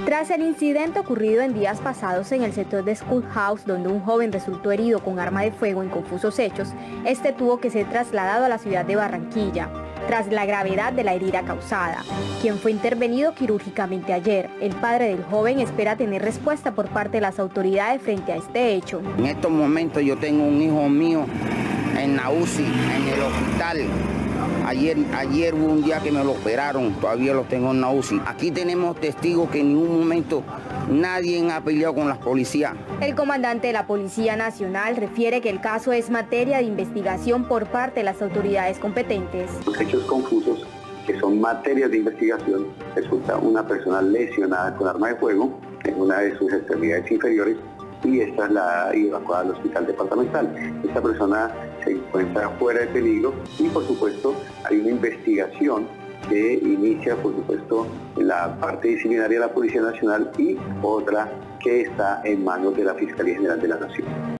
Tras el incidente ocurrido en días pasados en el sector de Schoolhouse, donde un joven resultó herido con arma de fuego en confusos hechos, este tuvo que ser trasladado a la ciudad de Barranquilla, tras la gravedad de la herida causada, quien fue intervenido quirúrgicamente ayer. El padre del joven espera tener respuesta por parte de las autoridades frente a este hecho. En estos momentos yo tengo un hijo mío en la UCI, en el hospital. Ayer hubo un día que me lo operaron, todavía lo tengo en la UCI. Aquí tenemos testigos que en ningún momento nadie ha peleado con las policías. El comandante de la Policía Nacional refiere que el caso es materia de investigación por parte de las autoridades competentes. Los hechos confusos, que son materias de investigación, resulta una persona lesionada con arma de fuego en una de sus extremidades inferiores y esta es la evacuada al hospital departamental. Esta persona se encuentra fuera de peligro y por supuesto hay una investigación que inicia por supuesto la parte disciplinaria de la Policía Nacional y otra que está en manos de la Fiscalía General de la Nación.